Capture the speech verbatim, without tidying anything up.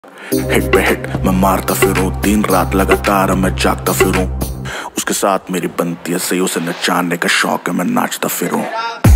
Hit पे hit मैं मारता फिरूं, दिन रात लगातार मैं जागता फिरूं, उसके साथ मेरी बनती है सही, उसे नचाने का शौक है मैं नाचता फिरूं।